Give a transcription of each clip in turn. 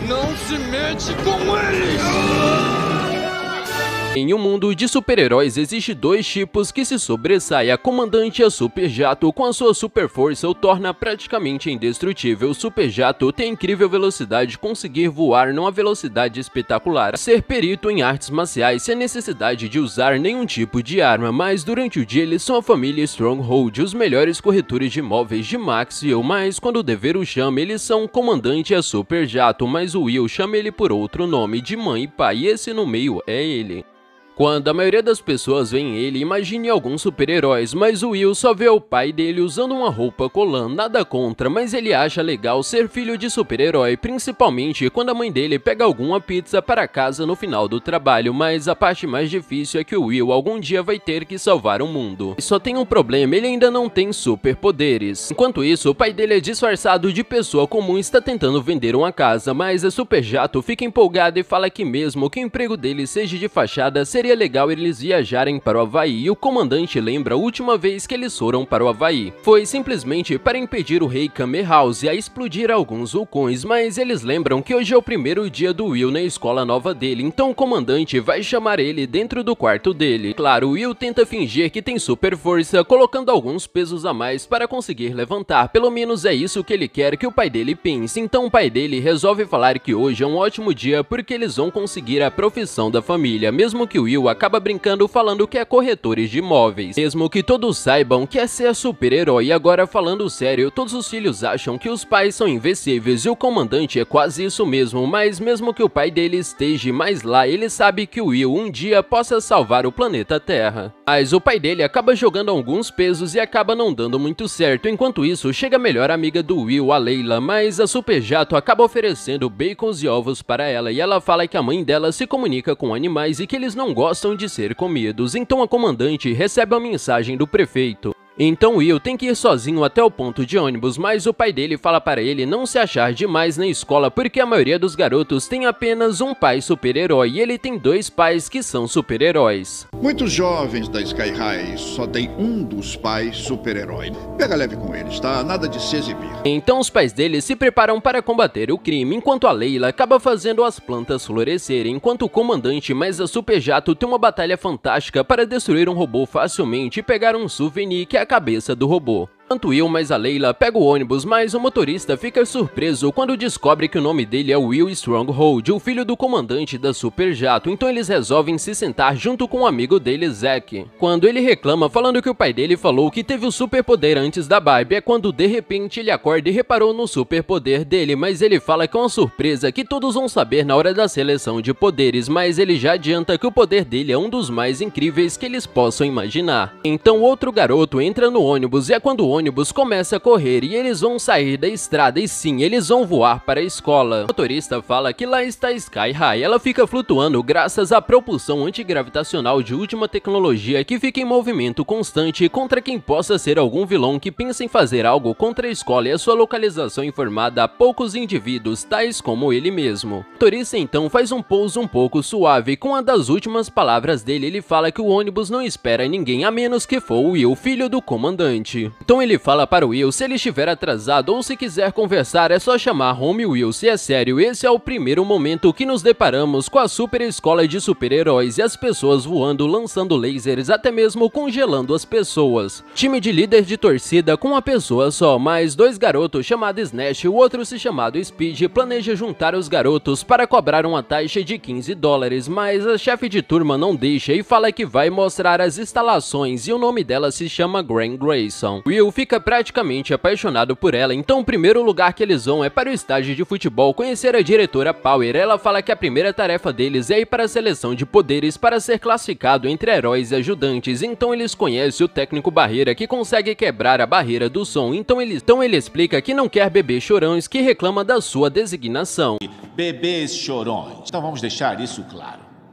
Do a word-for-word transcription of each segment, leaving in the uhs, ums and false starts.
Não se mete com eles! Em um mundo de super-heróis, existe dois tipos que se sobressaem: a Comandante e a Super Jato. Com a sua super força, o torna praticamente indestrutível. O Super Jato tem incrível velocidade, conseguir voar numa velocidade espetacular, ser perito em artes marciais sem necessidade de usar nenhum tipo de arma, mas durante o dia eles são a família Stronghold, os melhores corretores de imóveis de Maxwell, mas quando o dever o chama, eles são o Comandante e a Super Jato, mas o Will chama ele por outro nome, de mãe e pai, e esse no meio é ele. Quando a maioria das pessoas vê ele, imagine alguns super-heróis, mas o Will só vê o pai dele usando uma roupa colã, nada contra, mas ele acha legal ser filho de super-herói, principalmente quando a mãe dele pega alguma pizza para casa no final do trabalho, mas a parte mais difícil é que o Will algum dia vai ter que salvar o mundo. E só tem um problema, ele ainda não tem superpoderes. Enquanto isso, o pai dele é disfarçado de pessoa comum e está tentando vender uma casa, mas a Super Jato fica empolgada e fala que mesmo que o emprego dele seja de fachada, seria legal eles viajarem para o Havaí, e o comandante lembra a última vez que eles foram para o Havaí. Foi simplesmente para impedir o rei Kamehouse a explodir alguns vulcões, mas eles lembram que hoje é o primeiro dia do Will na escola nova dele, então o comandante vai chamar ele dentro do quarto dele. Claro, o Will tenta fingir que tem super força, colocando alguns pesos a mais para conseguir levantar, pelo menos é isso que ele quer que o pai dele pense, então o pai dele resolve falar que hoje é um ótimo dia porque eles vão conseguir a profissão da família, mesmo que o Will acaba brincando falando que é corretores de imóveis, mesmo que todos saibam que é ser super-herói. E agora, falando sério, todos os filhos acham que os pais são invencíveis e o comandante é quase isso mesmo, mas mesmo que o pai dele esteja mais lá, ele sabe que o Will um dia possa salvar o planeta Terra. Mas o pai dele acaba jogando alguns pesos e acaba não dando muito certo. Enquanto isso, chega a melhor amiga do Will, a Leila, mas a Super Jato acaba oferecendo bacons e ovos para ela, e ela fala que a mãe dela se comunica com animais e que eles não gostam gostam de ser comidos, então a comandante recebe a mensagem do prefeito. Então Will tem que ir sozinho até o ponto de ônibus, mas o pai dele fala para ele não se achar demais na escola porque a maioria dos garotos tem apenas um pai super-herói e ele tem dois pais que são super-heróis. Muitos jovens da Sky High só tem um dos pais super-herói. Pega leve com eles, tá? Nada de se exibir. Então os pais dele se preparam para combater o crime, enquanto a Leila acaba fazendo as plantas florescerem, enquanto o comandante mais a Super Jato tem uma batalha fantástica para destruir um robô facilmente e pegar um souvenir que é a cabeça do robô. Tanto Will mais a Leila pega o ônibus, mas o motorista fica surpreso quando descobre que o nome dele é Will Stronghold, o filho do comandante da Super Jato, então eles resolvem se sentar junto com um amigo dele, Zack. Quando ele reclama falando que o pai dele falou que teve o superpoder antes da Barbie, é quando de repente ele acorda e reparou no superpoder dele, mas ele fala que é uma surpresa que todos vão saber na hora da seleção de poderes, mas ele já adianta que o poder dele é um dos mais incríveis que eles possam imaginar. Então outro garoto entra no ônibus e é quando o ônibus começa a correr e eles vão sair da estrada e sim, eles vão voar para a escola. O motorista fala que lá está Sky High, ela fica flutuando graças à propulsão antigravitacional de última tecnologia que fica em movimento constante contra quem possa ser algum vilão que pensa em fazer algo contra a escola e a sua localização informada a poucos indivíduos, tais como ele mesmo. O motorista então faz um pouso um pouco suave, com uma das últimas palavras dele ele fala que o ônibus não espera ninguém a menos que for o Will, filho do comandante. Então ele fala para o Will se ele estiver atrasado ou se quiser conversar é só chamar Home Will. Se é sério, esse é o primeiro momento que nos deparamos com a super escola de super-heróis e as pessoas voando, lançando lasers, até mesmo congelando as pessoas. Time de líder de torcida com uma pessoa só, mas dois garotos chamados Snatch e o outro se chamado Speed planeja juntar os garotos para cobrar uma taxa de quinze dólares, mas a chefe de turma não deixa e fala que vai mostrar as instalações e o nome dela se chama Gran Grayson. Will fica praticamente apaixonado por ela, então o primeiro lugar que eles vão é para o estádio de futebol conhecer a diretora Power. Ela fala que a primeira tarefa deles é ir para a seleção de poderes para ser classificado entre heróis e ajudantes, então eles conhecem o técnico Barreira que consegue quebrar a barreira do som, então ele, então ele explica que não quer bebês chorões, que reclama da sua designação. Bebês chorões, então vamos deixar isso claro.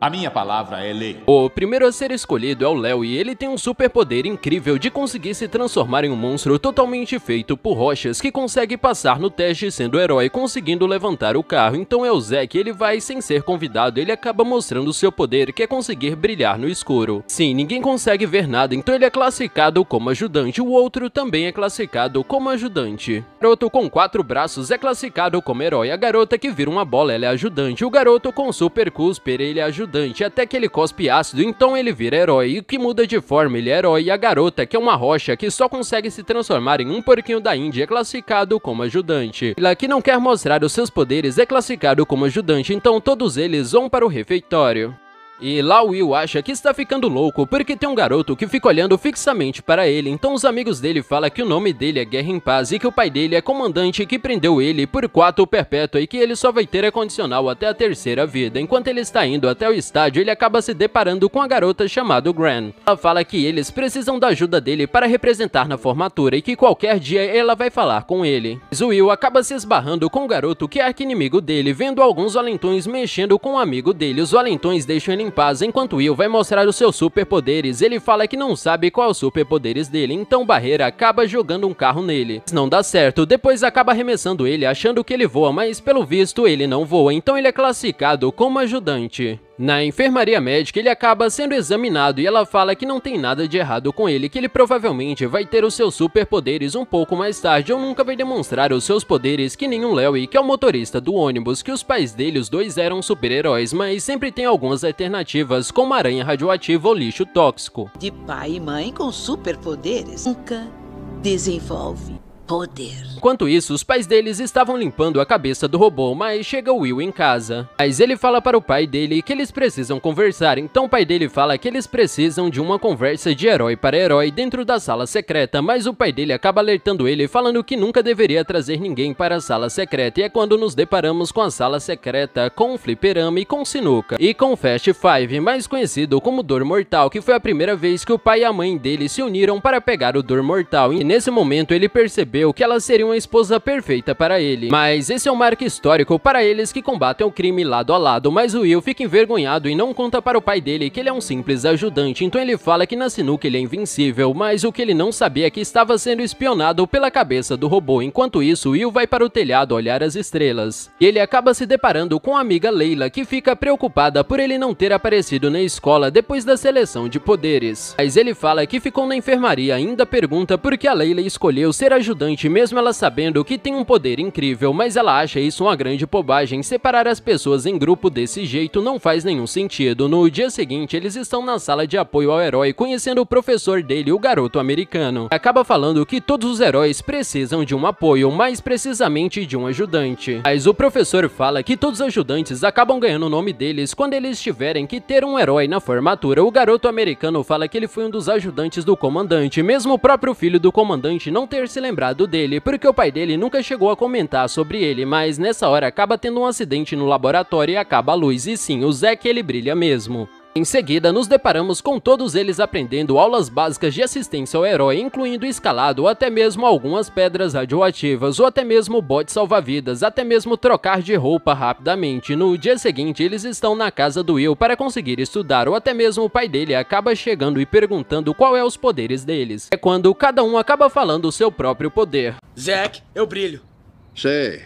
A minha palavra é lei. O primeiro a ser escolhido é o Léo e ele tem um superpoder incrível de conseguir se transformar em um monstro totalmente feito por rochas que consegue passar no teste sendo herói, conseguindo levantar o carro. Então é o Zack, ele vai sem ser convidado, ele acaba mostrando seu poder, que é conseguir brilhar no escuro. Sim, ninguém consegue ver nada, então ele é classificado como ajudante, o outro também é classificado como ajudante. O garoto com quatro braços é classificado como herói, a garota que vira uma bola ela é ajudante, o garoto com super cusper ele é ajudante. Até que ele cospe ácido, então ele vira herói, e que muda de forma ele é herói, e a garota, que é uma rocha que só consegue se transformar em um porquinho da Índia, é classificado como ajudante. Ela que não quer mostrar os seus poderes é classificado como ajudante, então todos eles vão para o refeitório. E lá o Will acha que está ficando louco porque tem um garoto que fica olhando fixamente para ele, então os amigos dele falam que o nome dele é Guerra em Paz e que o pai dele é comandante que prendeu ele por quatro perpétua e que ele só vai ter a condicional até a terceira vida. Enquanto ele está indo até o estádio, ele acaba se deparando com a garota chamada Gran. Ela fala que eles precisam da ajuda dele para representar na formatura e que qualquer dia ela vai falar com ele. Mas o Will acaba se esbarrando com o garoto que é arqui-inimigo dele, vendo alguns valentões mexendo com o amigo dele. Os valentões deixam ele em paz, enquanto Will vai mostrar os seus superpoderes. Ele fala que não sabe qual é os superpoderes dele, então Barreira acaba jogando um carro nele. Não dá certo, depois acaba arremessando ele achando que ele voa, mas pelo visto ele não voa, então ele é classificado como ajudante. Na enfermaria médica, ele acaba sendo examinado e ela fala que não tem nada de errado com ele, que ele provavelmente vai ter os seus superpoderes um pouco mais tarde ou nunca vai demonstrar os seus poderes que nem o Larry, que é o motorista do ônibus, que os pais dele, os dois eram super-heróis, mas sempre tem algumas alternativas, como aranha radioativa ou lixo tóxico. De pai e mãe com superpoderes nunca desenvolve poder. Enquanto isso, os pais deles estavam limpando a cabeça do robô, mas chega o Will em casa. Mas ele fala para o pai dele que eles precisam conversar, então o pai dele fala que eles precisam de uma conversa de herói para herói dentro da sala secreta, mas o pai dele acaba alertando ele, falando que nunca deveria trazer ninguém para a sala secreta, e é quando nos deparamos com a sala secreta, com um fliperama e com sinuca, e com Fast Five, mais conhecido como Dor Mortal, que foi a primeira vez que o pai e a mãe dele se uniram para pegar o Dor Mortal, e nesse momento ele percebeu que ela seria uma esposa perfeita para ele. Mas esse é um marco histórico para eles que combatem o crime lado a lado, mas o Will fica envergonhado e não conta para o pai dele que ele é um simples ajudante, então ele fala que na sinuca ele é invencível, mas o que ele não sabia é que estava sendo espionado pela cabeça do robô. Enquanto isso, Will vai para o telhado olhar as estrelas, e ele acaba se deparando com a amiga Leila, que fica preocupada por ele não ter aparecido na escola depois da seleção de poderes. Mas ele fala que ficou na enfermaria, ainda pergunta por que a Leila escolheu ser ajudante mesmo ela sabendo que tem um poder incrível, mas ela acha isso uma grande bobagem. Separar as pessoas em grupo desse jeito não faz nenhum sentido. No dia seguinte, eles estão na sala de apoio ao herói, conhecendo o professor dele, o garoto americano. Acaba falando que todos os heróis precisam de um apoio, mais precisamente de um ajudante. Mas o professor fala que todos os ajudantes acabam ganhando o nome deles quando eles tiverem que ter um herói na formatura. O garoto americano fala que ele foi um dos ajudantes do comandante, mesmo o próprio filho do comandante não ter se lembrado dele, porque o pai dele nunca chegou a comentar sobre ele, mas nessa hora acaba tendo um acidente no laboratório e acaba a luz, e sim, o Zack ele brilha mesmo. Em seguida, nos deparamos com todos eles aprendendo aulas básicas de assistência ao herói, incluindo escalado, ou até mesmo algumas pedras radioativas, ou até mesmo bote salva-vidas, até mesmo trocar de roupa rapidamente. No dia seguinte, eles estão na casa do Will para conseguir estudar, ou até mesmo o pai dele acaba chegando e perguntando qual é os poderes deles. É quando cada um acaba falando o seu próprio poder. Zack, eu brilho. Sei.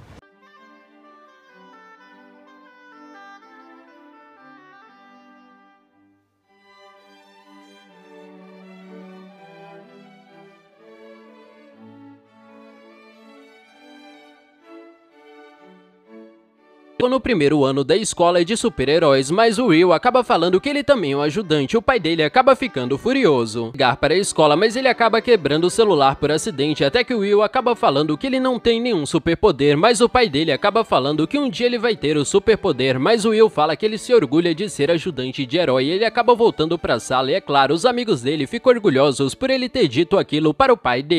No primeiro ano da escola de super-heróis, mas o Will acaba falando que ele também é um ajudante. O pai dele acaba ficando furioso. Ligar para a escola, mas ele acaba quebrando o celular por acidente, até que o Will acaba falando que ele não tem nenhum superpoder, mas o pai dele acaba falando que um dia ele vai ter o superpoder, mas o Will fala que ele se orgulha de ser ajudante de herói, e ele acaba voltando para a sala, e é claro, os amigos dele ficam orgulhosos por ele ter dito aquilo para o pai dele.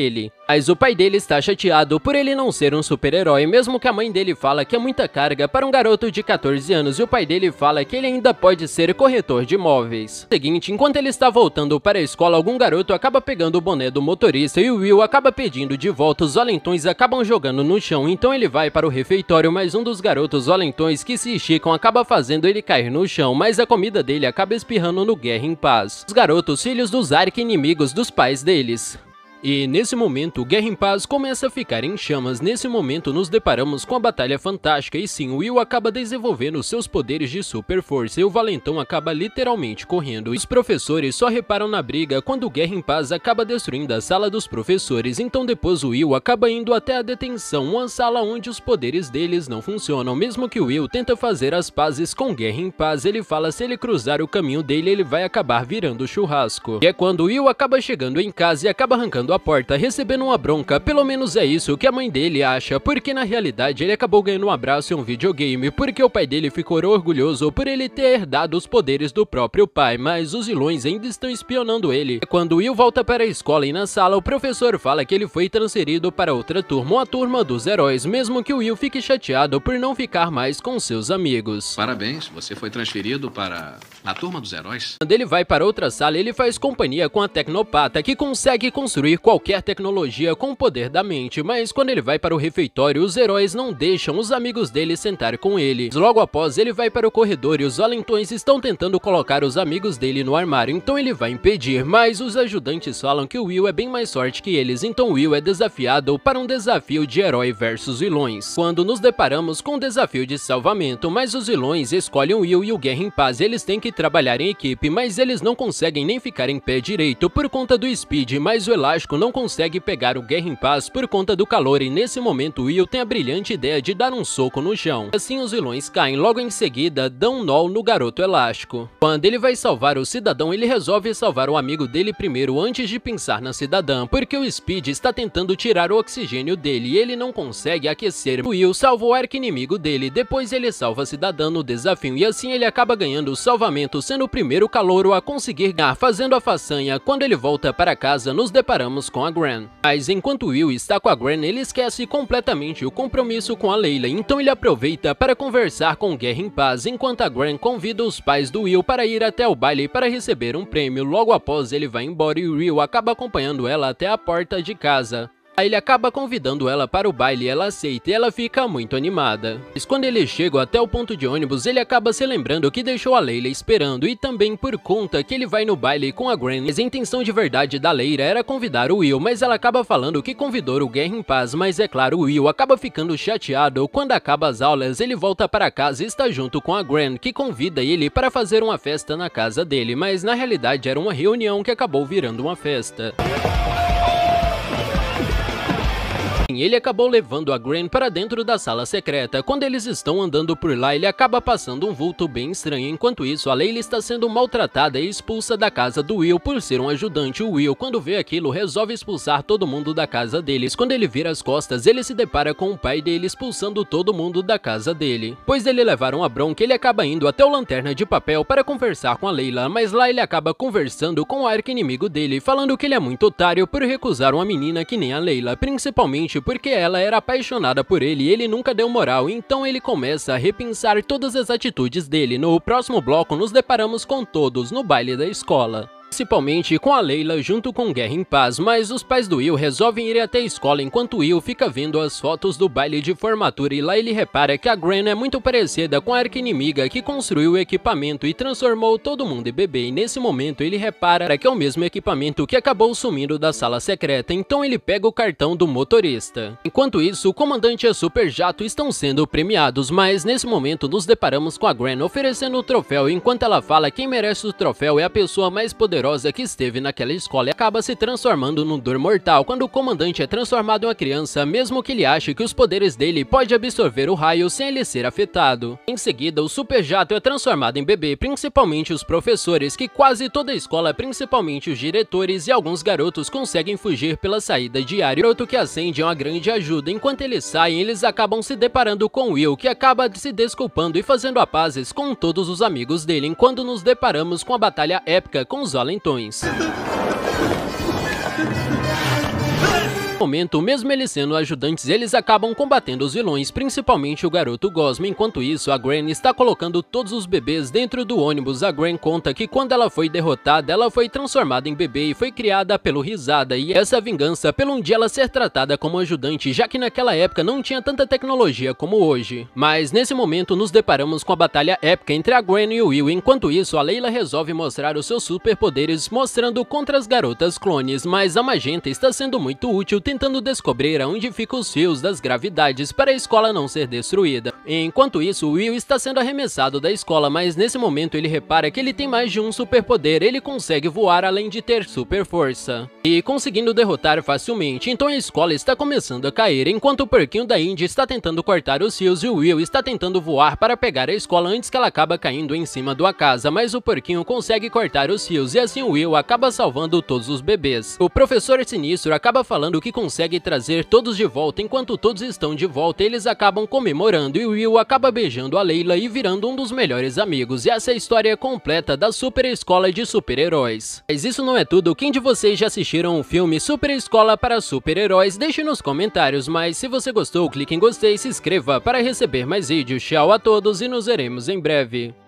Mas o pai dele está chateado por ele não ser um super-herói, mesmo que a mãe dele fala que é muita carga para um garoto de quatorze anos e o pai dele fala que ele ainda pode ser corretor de imóveis. No seguinte, enquanto ele está voltando para a escola, algum garoto acaba pegando o boné do motorista e o Will acaba pedindo de volta, os valentões acabam jogando no chão, então ele vai para o refeitório, mas um dos garotos valentões que se esticam acaba fazendo ele cair no chão, mas a comida dele acaba espirrando no Guerra em Paz, os garotos filhos dos arqui-inimigos dos pais deles. E nesse momento, Guerra em Paz começa a ficar em chamas. Nesse momento, nos deparamos com a batalha fantástica e sim, o Will acaba desenvolvendo seus poderes de super força e o valentão acaba literalmente correndo. Os professores só reparam na briga quando Guerra em Paz acaba destruindo a sala dos professores, então depois o Will acaba indo até a detenção, uma sala onde os poderes deles não funcionam. Mesmo que o Will tenta fazer as pazes com Guerra em Paz, ele fala se ele cruzar o caminho dele, ele vai acabar virando churrasco. E é quando o Will acaba chegando em casa e acaba arrancando a porta, recebendo uma bronca. Pelo menos é isso que a mãe dele acha, porque na realidade ele acabou ganhando um abraço em um videogame, porque o pai dele ficou orgulhoso por ele ter herdado os poderes do próprio pai, mas os vilões ainda estão espionando ele. Quando Will volta para a escola e na sala, o professor fala que ele foi transferido para outra turma, a turma dos heróis, mesmo que o Will fique chateado por não ficar mais com seus amigos. Parabéns, você foi transferido para a turma dos heróis. Quando ele vai para outra sala, ele faz companhia com a Tecnopata, que consegue construir qualquer tecnologia com o poder da mente, mas quando ele vai para o refeitório, os heróis não deixam os amigos dele sentar com ele. Logo após, ele vai para o corredor e os valentões estão tentando colocar os amigos dele no armário, então ele vai impedir, mas os ajudantes falam que o Will é bem mais forte que eles, então Will é desafiado para um desafio de herói versus vilões. Quando nos deparamos com um desafio de salvamento, mas os vilões escolhem o Will e o Guerra em Paz, eles têm que trabalhar em equipe, mas eles não conseguem nem ficar em pé direito por conta do Speed, mas o Elástico não consegue pegar o Guerra em Paz por conta do calor e nesse momento Will tem a brilhante ideia de dar um soco no chão. Assim os vilões caem, logo em seguida dão um nó no garoto elástico. Quando ele vai salvar o cidadão, ele resolve salvar o amigo dele primeiro antes de pensar na cidadã, porque o Speed está tentando tirar o oxigênio dele e ele não consegue aquecer. O Will salva o arqui-inimigo dele, depois ele salva a cidadã no desafio e assim ele acaba ganhando o salvamento, sendo o primeiro calouro a conseguir ganhar, fazendo a façanha. Quando ele volta para casa, nos deparamos com a Gran. Mas enquanto Will está com a Gran, ele esquece completamente o compromisso com a Layla, então ele aproveita para conversar com Guerra em Paz, enquanto a Gran convida os pais do Will para ir até o baile para receber um prêmio. Logo após, ele vai embora e o Will acaba acompanhando ela até a porta de casa. Aí ele acaba convidando ela para o baile e ela aceita e ela fica muito animada. Mas quando ele chega até o ponto de ônibus, ele acaba se lembrando que deixou a Layla esperando e também por conta que ele vai no baile com a Gran. Mas a intenção de verdade da Layla era convidar o Will, mas ela acaba falando que convidou o Guerra em Paz, mas é claro, o Will acaba ficando chateado. Quando acaba as aulas, ele volta para casa e está junto com a Gran, que convida ele para fazer uma festa na casa dele, mas na realidade era uma reunião que acabou virando uma festa. Ele acabou levando a Gran para dentro da sala secreta. Quando eles estão andando por lá, ele acaba passando um vulto bem estranho. Enquanto isso, a Layla está sendo maltratada e expulsa da casa do Will por ser um ajudante. O Will, quando vê aquilo, resolve expulsar todo mundo da casa deles. Quando ele vira as costas, ele se depara com o pai dele expulsando todo mundo da casa dele. Pois dele levar uma bronca, ele acaba indo até o Lanterna de Papel para conversar com a Layla, mas lá ele acaba conversando com o arqui-inimigo dele, falando que ele é muito otário por recusar uma menina que nem a Layla, principalmente porque ela era apaixonada por ele e ele nunca deu moral, então ele começa a repensar todas as atitudes dele. No próximo bloco, nos deparamos com todos no baile da escola. Principalmente com a Layla junto com Guerra em Paz, mas os pais do Will resolvem ir até a escola enquanto Will fica vendo as fotos do baile de formatura e lá ele repara que a Gran é muito parecida com a arqui-inimiga que construiu o equipamento e transformou todo mundo em bebê, e nesse momento ele repara que é o mesmo equipamento que acabou sumindo da sala secreta, então ele pega o cartão do motorista. Enquanto isso, o comandante e a Super Jato estão sendo premiados, mas nesse momento nos deparamos com a Gran oferecendo o troféu, enquanto ela fala que quem merece o troféu é a pessoa mais poderosa que esteve naquela escola e acaba se transformando num dor mortal quando o comandante é transformado em uma criança, mesmo que ele ache que os poderes dele pode absorver o raio sem ele ser afetado. Em seguida, o Super Jato é transformado em bebê, principalmente os professores, que quase toda a escola, principalmente os diretores e alguns garotos conseguem fugir pela saída diária. O garoto que acende é uma grande ajuda. Enquanto eles saem, eles acabam se deparando com Will, que acaba se desculpando e fazendo a pazes com todos os amigos dele, enquanto nos deparamos com a batalha épica com os valentões. No momento, mesmo eles sendo ajudantes, eles acabam combatendo os vilões, principalmente o garoto Gosma. Enquanto isso, a Gwen está colocando todos os bebês dentro do ônibus. A Gwen conta que quando ela foi derrotada, ela foi transformada em bebê e foi criada pelo Risada, e essa vingança pelo um dia ela ser tratada como ajudante, já que naquela época não tinha tanta tecnologia como hoje. Mas nesse momento nos deparamos com a batalha épica entre a Gwen e o Will. Enquanto isso, a Layla resolve mostrar os seus superpoderes, mostrando contra as garotas clones, mas a Magenta está sendo muito útil tentando descobrir aonde ficam os fios das gravidades para a escola não ser destruída. Enquanto isso, o Will está sendo arremessado da escola, mas nesse momento ele repara que ele tem mais de um superpoder. Ele consegue voar além de ter super força e conseguindo derrotar facilmente. Então a escola está começando a cair, enquanto o porquinho da Indy está tentando cortar os fios e o Will está tentando voar para pegar a escola antes que ela acaba caindo em cima da casa, mas o porquinho consegue cortar os fios e assim o Will acaba salvando todos os bebês. O professor Sinistro acaba falando que consegue trazer todos de volta. Enquanto todos estão de volta, eles acabam comemorando e o Will acaba beijando a Layla e virando um dos melhores amigos. E essa é a história completa da Super Escola de Super-Heróis. Mas isso não é tudo. Quem de vocês já assistiram o filme Super Escola para Super-Heróis? Deixe nos comentários, mas se você gostou, clique em gostei e se inscreva para receber mais vídeos. Tchau a todos e nos veremos em breve.